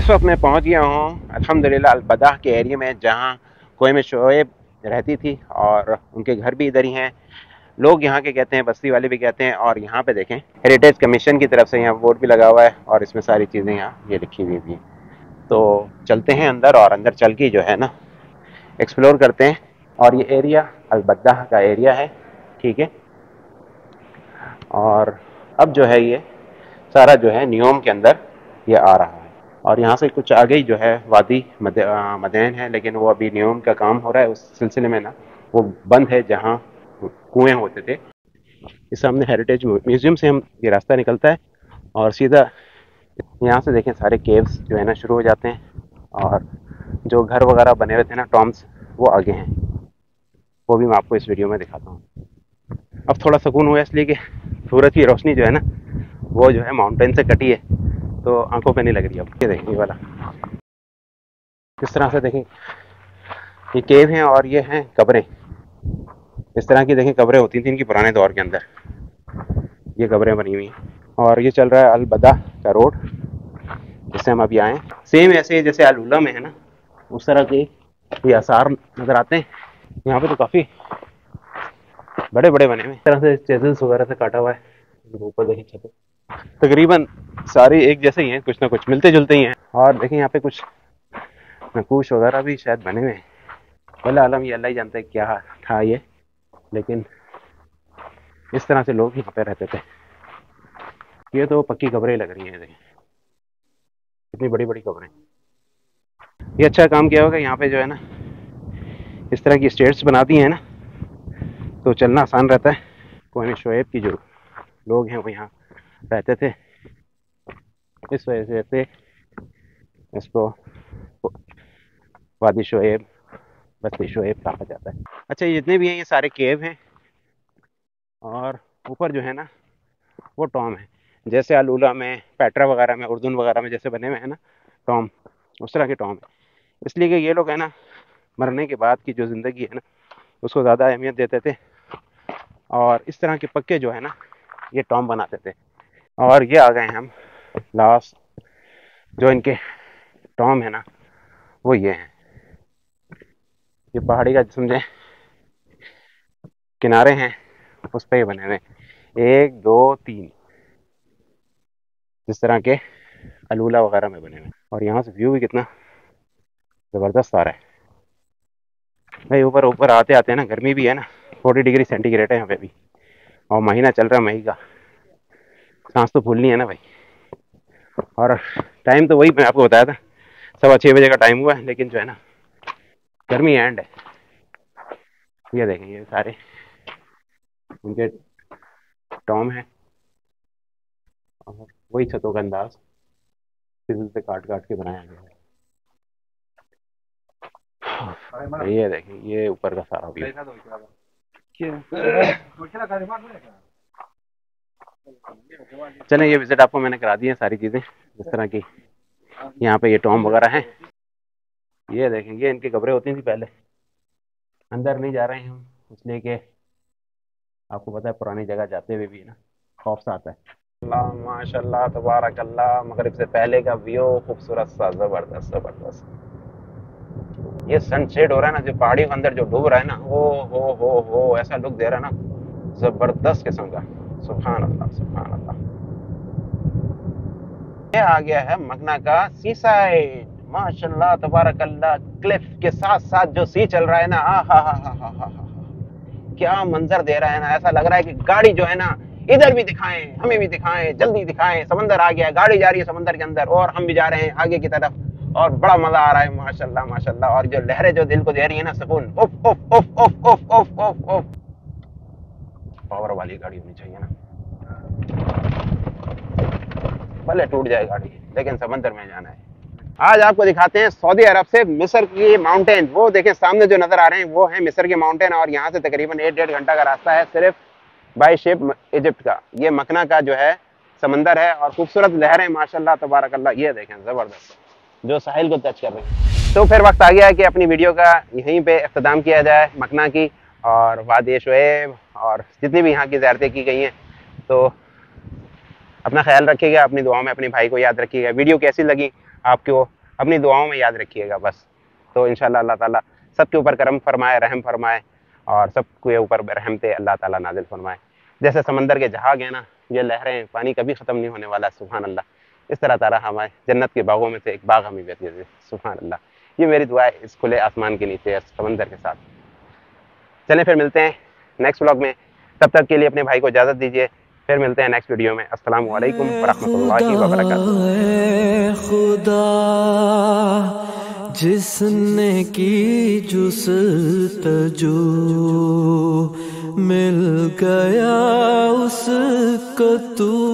इस वक्त मैं पहुंच गया हूं अल्हम्दुलिल्लाह अल-बदाह के एरिया में, जहां कुएं में शोएब रहती थी और उनके घर भी इधर ही हैं। लोग यहाँ के कहते हैं, बस्ती वाले भी कहते हैं। और यहाँ पे देखें, हेरिटेज कमीशन की तरफ से यहाँ बोर्ड भी लगा हुआ है और इसमें सारी चीज़ें यहाँ ये लिखी हुई भी हैं। तो चलते हैं अंदर और अंदर चल के जो है ना एक्सप्लोर करते हैं। और ये एरिया अल-बदाह का एरिया है, ठीक है। और अब जो है ये सारा जो है नियोम के अंदर ये आ रहा है। और यहाँ से कुछ आगे ही जो है वादी मदैन है, लेकिन वो अभी नियोम का काम हो रहा है, उस सिलसिले में ना वो बंद है जहाँ कुएं होते थे। इस सामने हेरिटेज म्यूजियम से हम ये रास्ता निकलता है और सीधा यहाँ से देखें सारे केव्स जो है ना शुरू हो जाते हैं। और जो घर वगैरह बने हुए थे ना टॉम्स, वो आगे हैं, वो भी मैं आपको इस वीडियो में दिखाता हूँ। अब थोड़ा सुकून हुआ इसलिए कि सूरज की रोशनी जो है ना वो जो है माउंटेन से कटी है, तो आंखों पे नहीं लग रही। अब ये देखें ये वाला किस तरह से, देखें ये केव हैं और ये हैं कब्रें। इस तरह की देखें कब्रें होती थी इनकी पुराने दौर के अंदर, ये कब्रें बनी हुई हैं। और ये चल रहा है अल-बदाह का रोड जिससे हम अभी आए। सेम ऐसे जैसे अल-उला में है ना, उस तरह के ये आसार नज़र आते हैं। यहाँ पे तो काफ़ी बड़े बड़े बने हुए, इस तरह से चेजल्स वगैरह से काटा हुआ है। ऊपर देखें छत तकरीबन सारी एक जैसे ही हैं, कुछ ना कुछ मिलते जुलते ही हैं। और देखें यहाँ पे कुछ नकूश वगैरह भी शायद बने हुए हैं। वल्लाह आलम, ये अल्लाह ही जानता है क्या था ये, लेकिन इस तरह से लोग यहाँ पे रहते थे। ये तो पक्की कब्रें लग रही हैं, देखें इतनी बड़ी बड़ी कब्रें। ये अच्छा काम किया होगा यहाँ पे जो है ना इस तरह की स्टेट्स बना दी हैं ना, तो चलना आसान रहता है। कुएं शोएब की जो लोग हैं वो यहाँ रहते थे, इस वजह से इसको वादी शोएब, बस्ती शोएब कहा जाता है। अच्छा, ये जितने भी हैं ये सारे केव हैं और ऊपर जो है ना वो टॉम है, जैसे अल-उला में, पेट्रा वगैरह में, उर्दून वगैरह में जैसे बने हुए हैं ना टॉम, उस तरह के टॉम है। इसलिए कि ये लोग है ना मरने के बाद की जो ज़िंदगी है ना उसको ज़्यादा अहमियत देते थे और इस तरह के पक्के जो है ना ये टॉम बनाते थे। और ये आ गए हम लास्ट, जो इनके टॉम है ना वो ये हैं। ये पहाड़ी का समझे किनारे हैं, उस पर ये बने हुए 1 2 3 जिस तरह के अल-उला वगैरह में बने हुए। और यहाँ से व्यू भी कितना ज़बरदस्त आ रहा है भाई। ऊपर ऊपर आते आते ना गर्मी भी है ना, 40 डिग्री सेंटीग्रेड है यहाँ पे भी, और महीना चल रहा है मई का। सांस तो फूलनी है ना भाई। और टाइम तो वही मैं आपको बताया था, 6:15 बजे का टाइम हुआ है, लेकिन जो है ना गर्मी एंड है। ये देखें ये सारे उनके टॉम हैं और वही छतों का अंदाज सिजल से काट काट के बनाया गया है। ये देखें ये ऊपर का सारा व्यू। चलें, ये विजिट आपको मैंने करा दी है सारी चीज़ें जिस तरह की यहाँ पे ये टॉम वगैरह हैं। ये देखें ये इनकी कब्रें होती थी पहले। अंदर नहीं जा रहे हैं हम इसलिए कि आपको पता है पुरानी जगह जाते हुए भी है ना खौफ सा आता है। अल्लाह माशाल्लाह तबारक अल्लाह, मगरिब से पहले का व्यू खूबसूरत सा, ज़बरदस्त ज़बरदस्त। ये सनसेट हो रहा है ना, जो पहाड़ियों के अंदर जो डूब रहा है ना, हो ऐसा लुक दे रहा है ना ज़बरदस्त किस्म का। सुभान अल्लाह सुभान अल्लाह। ये आ गया है मकना का सी साइड, माशाल्लाह तबारक अल्लाह। क्लिफ के साथ साथ जो सी चल रहा है ना, हा क्या मंजर दे रहा है ना। ऐसा लग रहा है कि गाड़ी जो है ना इधर भी दिखाएं, हमें भी दिखाएं, जल्दी दिखाएं। समंदर आ गया, गाड़ी जा रही है समंदर के अंदर और हम भी जा रहे हैं आगे की तरफ, और बड़ा मजा आ रहा है माशाल्लाह माशाल्लाह। और जो लहरें जो दिल को दे रही है ना सुकून, उफ उफ उफ उफ उफ उफ उफ उफ। पावर वाली गाड़ी होनी चाहिए ना, भले टूट जाए गाड़ी लेकिन समंदर में जाना है। आज आपको दिखाते हैं सऊदी अरब से मिस्र की माउंटेन। वो देखें सामने जो नजर आ रहे हैं वो है मिस्र के माउंटेन, और यहाँ से तकरीबन 1-1.5 घंटा का रास्ता है सिर्फ बाई शिप इजिप्ट का। ये मकना का जो है समंदर है और खूबसूरत लहरें माशाल्लाह तबारक अल्लाह। ये देखें जबरदस्त जो साहिल को टच कर रहे हैं। तो फिर वक्त आ गया है कि अपनी वीडियो का यहीं पे इख्तिताम किया जाए, मकना की और वादी शोएब और जितनी भी यहाँ की ज़ियारतें की गई हैं। तो अपना ख्याल रखिएगा, अपनी दुआओं में अपने भाई को याद रखिएगा। वीडियो कैसी लगी आपको अपनी दुआओं में याद रखिएगा बस। तो इंशाल्लाह अल्लाह ताला सबके ऊपर करम फरमाए, रहम फरमाए, और सबके ऊपर रहमतें अल्लाह ताला नाजिल फरमाए। जैसे समंदर के जहाज हैं ना, ये लहरें, पानी कभी ख़त्म नहीं होने वाला, सुभान अल्लाह। इस तरह तारा हमारे जन्नत के बागों में से एक बाग हमें व्यतीत है, सुभान अल्लाह। ये मेरी दुआ है इस खुले आसमान के नीचे समंदर के साथ। चलें फिर मिलते हैं नेक्स्ट व्लॉग में, तब तक के लिए अपने भाई को इजाज़त दीजिए, फिर मिलते हैं नेक्स्ट वीडियो में। अस्सलामु अलैकुम वरहमतुल्लाहि वबरकातुहू। खुदा जिसने की जुस्तजू मिल गया उसको तू